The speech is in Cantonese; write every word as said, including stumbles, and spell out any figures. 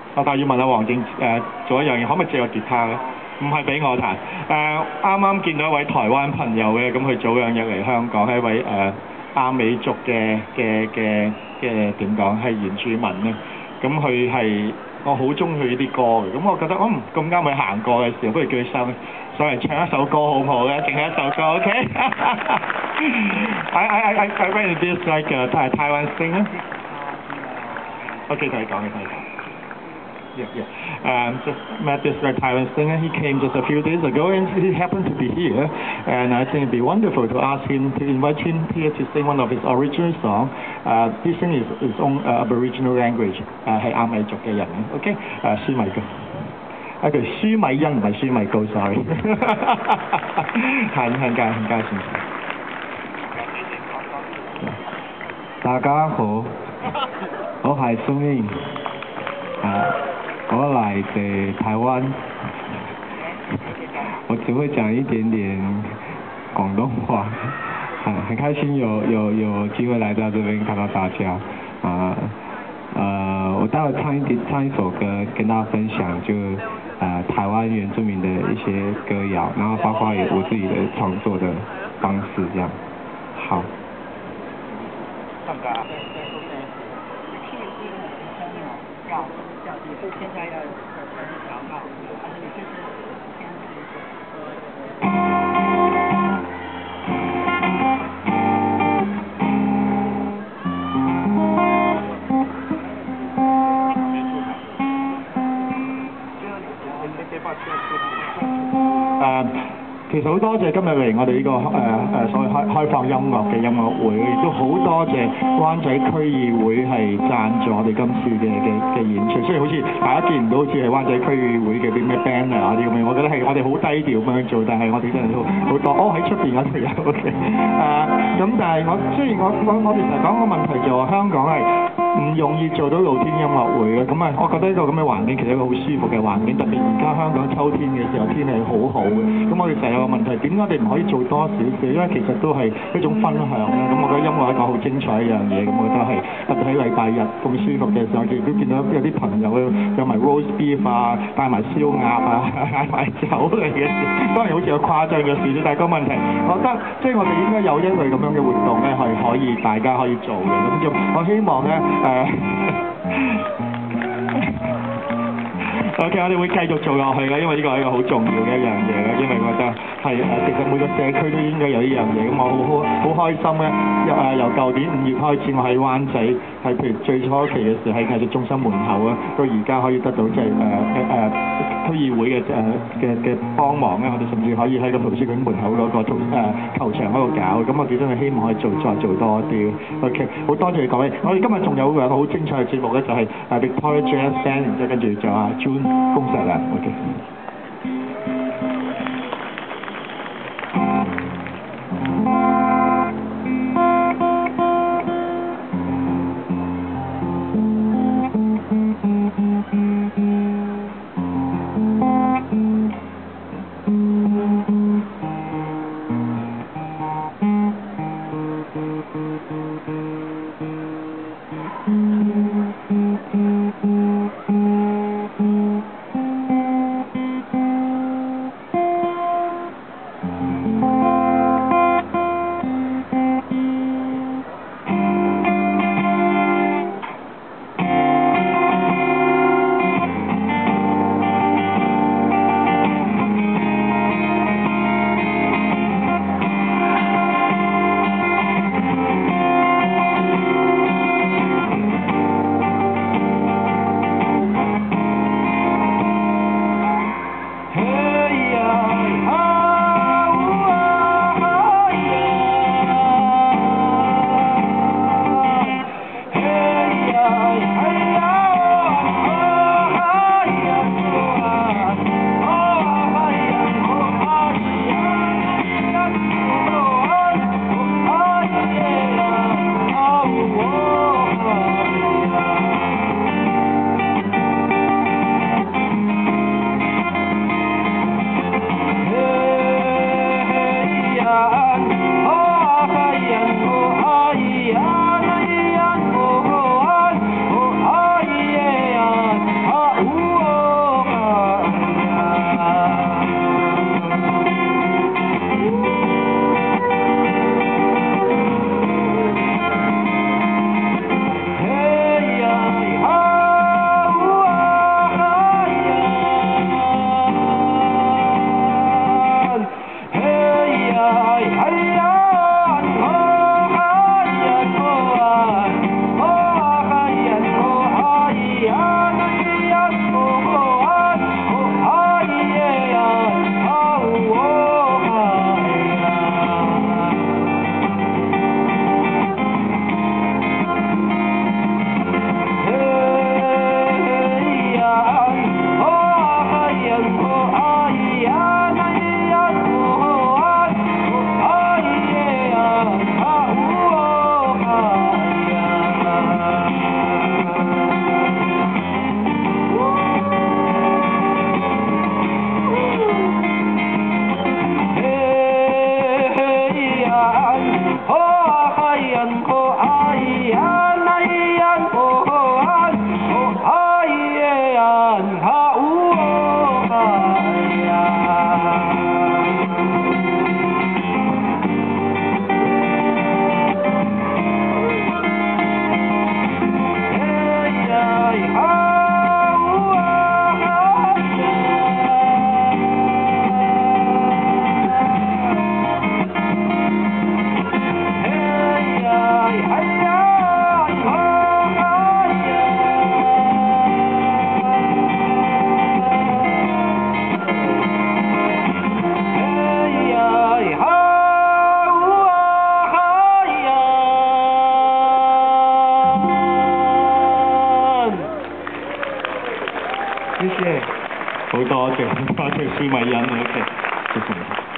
我但係要問下黃正誒、呃、做一樣嘢，可唔可以借個吉他咧？唔係俾我彈。誒啱啱見到一位台灣朋友嘅，咁佢早兩日嚟香港，係一位誒亞、呃、美族嘅嘅嘅嘅點講係原住民咧。咁佢係我好中意佢呢啲歌嘅，咁我覺得嗯咁啱佢行過嘅時候，不如叫佢上上嚟唱一首歌好唔好咧？淨係一首歌 ，OK？I I I I read this like a Taiwan singer. OK， 同你講嘅，同你講。Yeah, yeah. Um, just met this uh, Taiwan singer. He came just a few days ago, and he happened to be here. And I think it'd be wonderful to ask him to invite him here to sing one of his original songs. Uh, he sings his, his own uh, Aboriginal language. 誒係亞美族嘅人嘅 ，OK？ 誒舒米高，啊佢舒米恩唔係舒米高 ，sorry。很很介很介紹。 大家好，我係蘇英。啊。我來自台灣，我只會講一點點廣東話，很很開心有有有機會來到這邊看到大家，啊，呃，我待會唱一點唱一首歌跟大家分享，就呃台灣原住民的一些歌謠，然後包括有我自己的創作的方式，這樣，好。 现在要调号，但是你就是誒，其實好多謝今日嚟我哋呢、這個誒誒、呃、所謂開開放音樂嘅音樂會，亦都好多謝灣仔區議會係贊助我哋今次嘅嘅嘅演出。雖然好似大家見唔到好似係灣仔區議會嘅啲咩 banner 啊啲咁樣，我覺得係我哋好低調咁樣做，但係我哋真係好好多。哦喺出邊嗰度有 OK 誒，咁但係我雖然我我我哋成日講個問題就話香港係唔容易做到露天音樂會嘅，咁啊，我覺得呢個咁嘅環境其實一個好舒服嘅環境，特別而家香港秋天嘅時候天氣好好嘅，咁我哋成日有個問題，點解我哋唔可以做多少少？因為其實都係一種分享咧，咁我覺得音樂係一個好精彩一樣嘢，咁我覺得係特別喺禮拜日咁舒服嘅時候，亦都見到有啲朋友有埋 roast beef 啊，帶埋燒鴨啊，帶埋酒嚟嘅事，當然好似有誇張嘅事啫，但係個問題，我覺得即係我哋應該有一類咁樣嘅活動咧，係可以大家可以做嘅，咁就我希望咧。誒 OK， 我哋會繼續做落去嘅，因為呢個係一個好重要嘅一樣嘢嘅，因為我覺得係誒，其實每個社區都應該有呢樣嘢，咁我好好好開心咧。由誒由舊年五月開始，我喺灣仔係譬如最初期嘅時候喺藝術中心門口啊，到而家可以得到即係誒誒區議會嘅誒嘅嘅幫忙咧，我哋甚至可以喺個圖書館門口嗰個圖誒球場嗰度搞，咁我幾真係希望可以做再做多啲。OK， 好多謝各位，我哋今日仲有兩個好精彩嘅節目咧，就係誒 Victoria Jazz Band， 然之後跟住就阿 June。恭喜啦 ，OK。 謝謝，好多謝，多謝施米恩，OK，謝謝你。